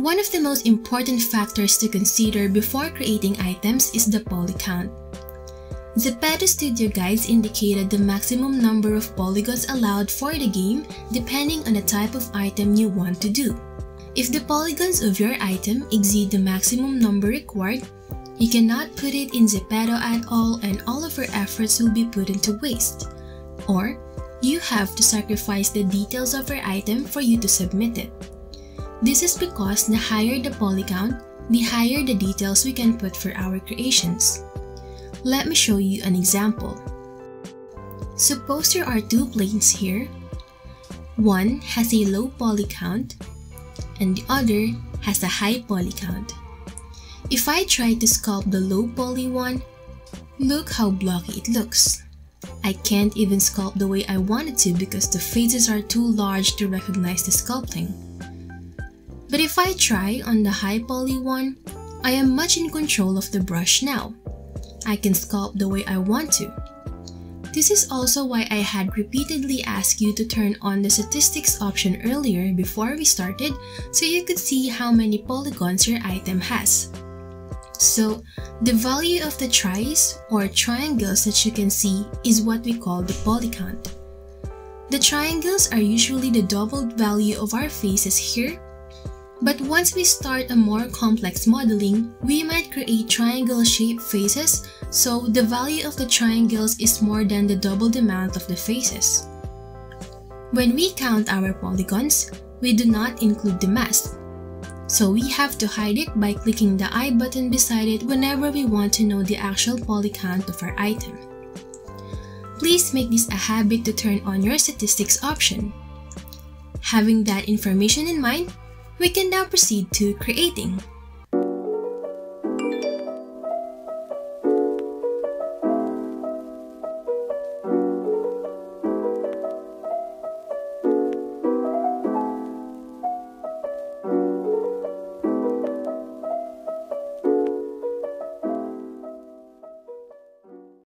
One of the most important factors to consider before creating items is the polycount. ZEPETO Studio guides indicated the maximum number of polygons allowed for the game depending on the type of item you want to do. If the polygons of your item exceed the maximum number required, you cannot put it in ZEPETO at all and all of your efforts will be put into waste. Or, you have to sacrifice the details of your item for you to submit it. This is because the higher the polycount, the higher the details we can put for our creations. Let me show you an example. Suppose there are two planes here. One has a low poly count and the other has a high poly count. If I try to sculpt the low poly one, look how blocky it looks. I can't even sculpt the way I wanted to because the faces are too large to recognize the sculpting. But if I try on the high poly one, I am much in control of the brush now. I can sculpt the way I want to. This is also why I had repeatedly asked you to turn on the statistics option earlier before we started so you could see how many polygons your item has. So, the value of the tries or triangles that you can see is what we call the polycount. The triangles are usually the doubled value of our faces here. But once we start a more complex modeling, we might create triangle-shaped faces, so the value of the triangles is more than the doubled amount of the faces. When we count our polygons, we do not include the mask. So we have to hide it by clicking the I button beside it whenever we want to know the actual poly count of our item. Please make this a habit to turn on your statistics option. Having that information in mind, we can now proceed to creating.